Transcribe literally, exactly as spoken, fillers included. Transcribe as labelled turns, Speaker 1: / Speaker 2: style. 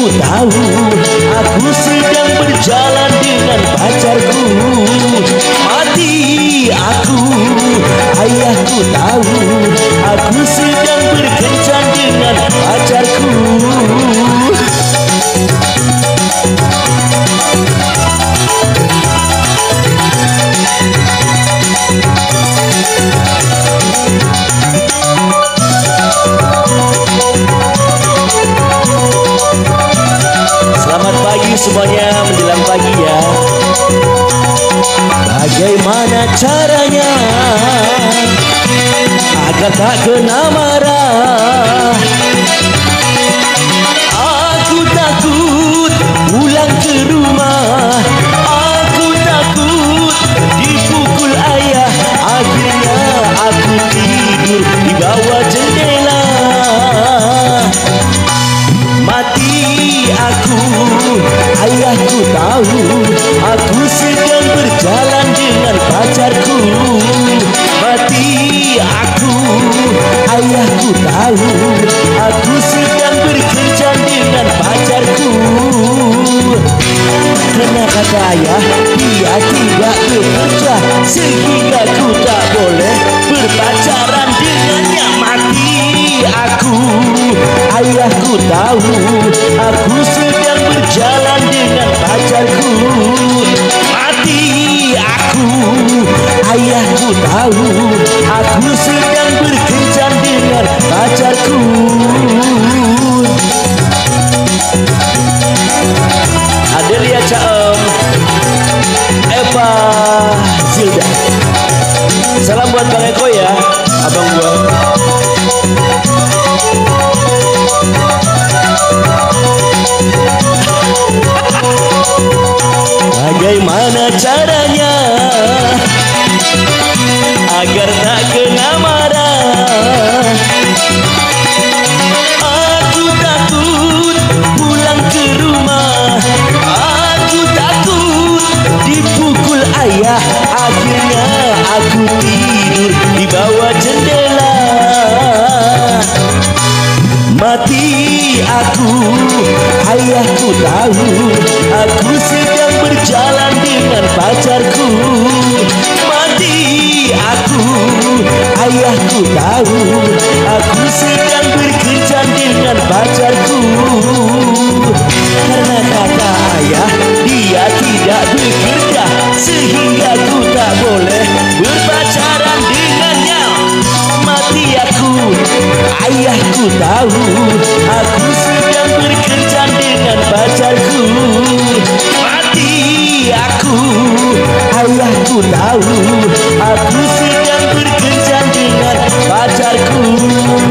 Speaker 1: Ayahku tahu aku sedang berjalan dengan pacarku. Mati aku. Ayahku tahu aku sedang berkencan dengan pacarku. Selamat pagi semuanya, menjelang pagi ya. Bagaimana caranya agar tak kena marah? Aku takut pulang ke rumah. Aku takut dipukul ayah. Akhirnya aku tidur di bawah jendela. Mati aku. Ayahku tahu aku sedang berjalan dengan pacarku. Mati aku. Ayahku tahu aku sedang berkencan dengan pacarku. Karena kata ayah dia tidak bekerja, sehingga ku tak boleh berpacaran dengannya. Mati aku. Ayahku tahu aku sedang berjalan dengan pacarku. Mati aku. Ayahku tahu aku sedang berkencan dengan pacarku. Adelia Caem, Eva Zilda. Salam buat Bang Eko ya, abang gua. Bagaimana caranya agar tak kena marah? Aku takut pulang ke rumah. Aku takut dipukul ayah. Akhirnya aku tidur di bawah jendela. Mati aku. Ayahku tahu aku sedang berjalan dengan pacarku. Mati aku. Ayahku tahu aku sedang berkencan dengan pacarku. Karena kata ayah dia tidak bekerja, sehingga ku tak boleh berpacaran dengannya. Mati aku. Ayahku tahu aku sedang berkencan dengan pacarku. Mati aku. Ayahku tahu aku sedang berkencan dengan pacarku.